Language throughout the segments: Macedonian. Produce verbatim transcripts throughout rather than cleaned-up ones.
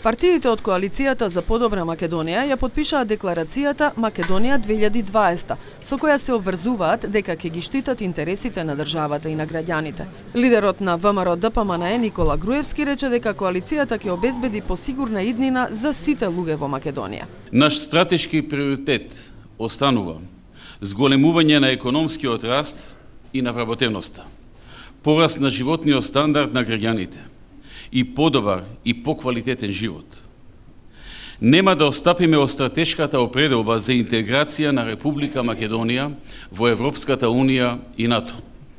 Партиите од коалицијата за подобра Македонија ја подпишаа декларацијата Македонија две илјади и дваесета, со која се обврзуваат дека ќе ги штитат интересите на државата и на граѓаните. Лидерот на ВМРО Д П М Н Е Никола Груевски рече дека коалицијата ќе обезбеди посигурна иднина за сите луѓе во Македонија. Наш стратешки приоритет останува зголемување на економскиот раст и на вработеноста, пораст на животниот стандард на граѓаните и подобар и поквалитетен живот. Нема да остапиме од стратешката определба за интеграција на Република Македонија во Европската Унија и НАТО.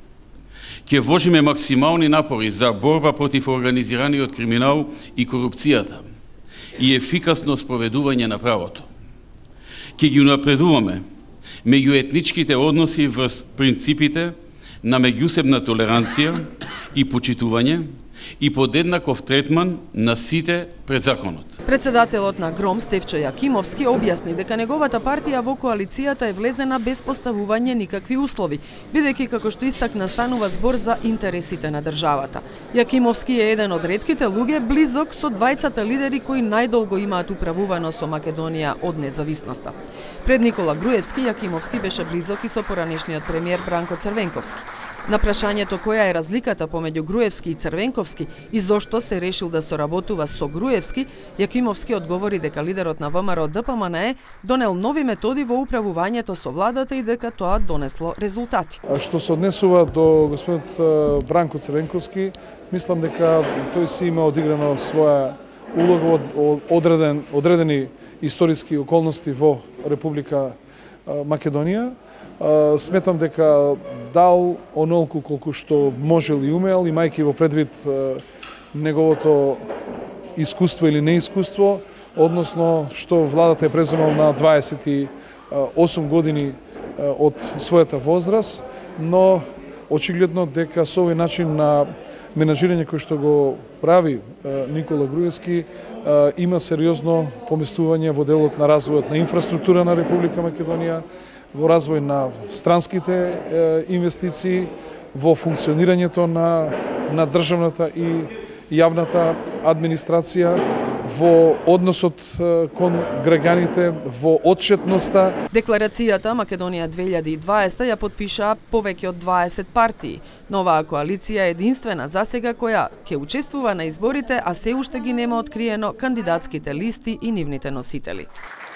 Ќе вложиме максимални напори за борба против организираниот криминал и корупцијата и ефикасно спроведување на правото. Ќе ги унапредуваме меѓуетничките односи врз принципите на меѓусебна толеранција и почитување и подеднаков третман на сите пред законот. Председателот на ГРОМ Стефчо Јакимовски објасни дека неговата партија во коалицијата е влезена без поставување никакви услови, бидејќи како што истакна станува збор за интересите на државата. Јакимовски е еден од ретките луѓе близок со двајцата лидери кои најдолго имаат управувано со Македонија од независноста. Пред Никола Груевски, Јакимовски беше близок и со поранешниот премиер Бранко Црвенковски. На прашањето која е разликата помеѓу Груевски и Црвенковски и зошто се решил да соработува со Груевски, Јакимовски одговори дека лидерот на ВМРО Д П М Н Е донел нови методи во управувањето со владата и дека тоа донесло резултати. Што се однесува до господинот Бранко Црвенковски, мислам дека тој си има одиграно своја улога од одреден, одредени историски околности во Република Македонија. Сметам дека дал онолку колку што можел и умел, имајќи во предвид неговото искуство или неискуство, односно што владата е преземал на дваесет и осум години од својата возраст, но очигледно дека со овој начин на менаџирање кој што го прави Никола Груевски има сериозно поместување во делот на развојот на инфраструктура на Република Македонија, во развој на странските инвестиции, во функционирањето на, на државната и јавната администрација, во односот кон граѓаните, во отчетноста. Декларацијата Македонија две илјади и дваесета ја подпишаа повеќе од дваесет партии. Но оваа коалиција е единствена засега која ќе учествува на изборите, а се уште ги нема откриено кандидатските листи и нивните носители.